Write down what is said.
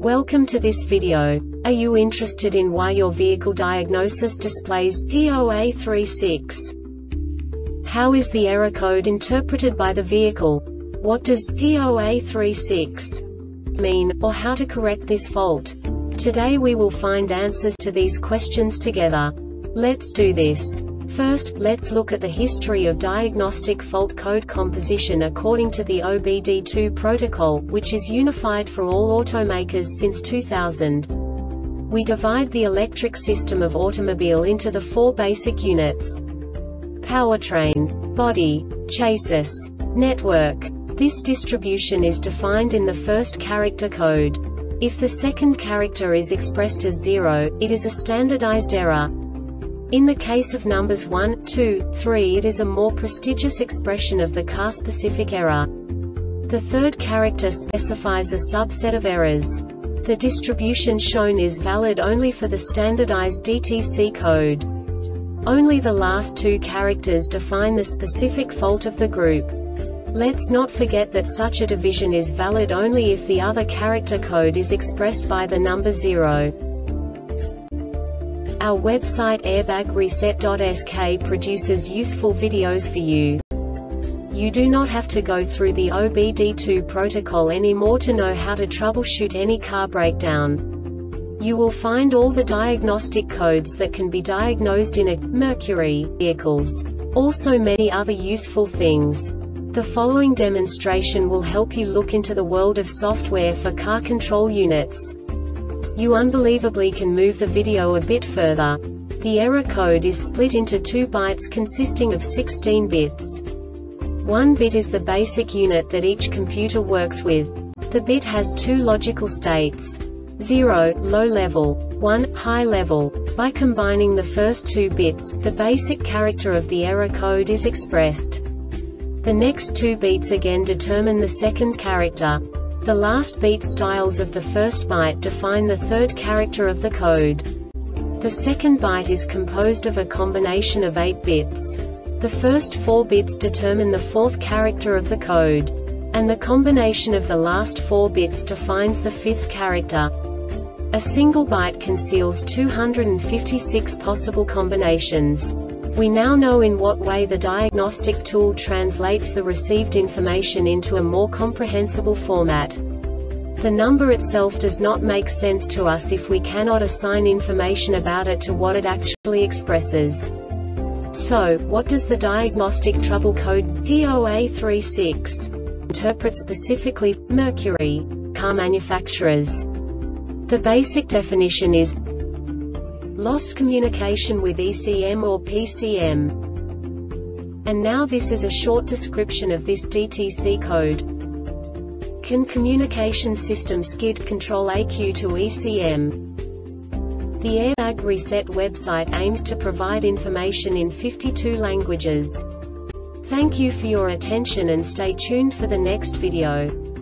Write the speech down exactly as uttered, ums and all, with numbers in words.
Welcome to this video. Are you interested in why your vehicle diagnosis displays P zero A three six? How is the error code interpreted by the vehicle? What does P zero A three six mean, or how to correct this fault? Today we will find answers to these questions together. Let's do this. First, let's look at the history of diagnostic fault code composition according to the O B D two protocol, which is unified for all automakers since two thousand. We divide the electric system of automobile into the four basic units: powertrain, body, chassis, network. This distribution is defined in the first character code. If the second character is expressed as zero, it is a standardized error. In the case of numbers one, two, three, it is a more prestigious expression of the car-specific error. The third character specifies a subset of errors. The distribution shown is valid only for the standardized D T C code. Only the last two characters define the specific fault of the group. Let's not forget that such a division is valid only if the other character code is expressed by the number zero. Our website airbag reset dot S K produces useful videos for you. You do not have to go through the O B D two protocol anymore to know how to troubleshoot any car breakdown. You will find all the diagnostic codes that can be diagnosed in a Mercury vehicles. Also many other useful things. The following demonstration will help you look into the world of software for car control units. You unbelievably can move the video a bit further. The error code is split into two bytes consisting of sixteen bits. One bit is the basic unit that each computer works with. The bit has two logical states: zero, low level, one, high level. By combining the first two bits, the basic character of the error code is expressed. The next two beats again determine the second character. The last beat styles of the first byte define the third character of the code. The second byte is composed of a combination of eight bits. The first four bits determine the fourth character of the code. And the combination of the last four bits defines the fifth character. A single byte conceals two hundred fifty-six possible combinations. We now know in what way the diagnostic tool translates the received information into a more comprehensible format. The number itself does not make sense to us if we cannot assign information about it to what it actually expresses. So, what does the diagnostic trouble code P zero A three six interpret specifically for Mercury car manufacturers? The basic definition is lost communication with E C M or P C M. And now this is a short description of this D T C code. Can communication system skid control A Q to E C M? The Airbag Reset website aims to provide information in fifty-two languages. Thank you for your attention and stay tuned for the next video.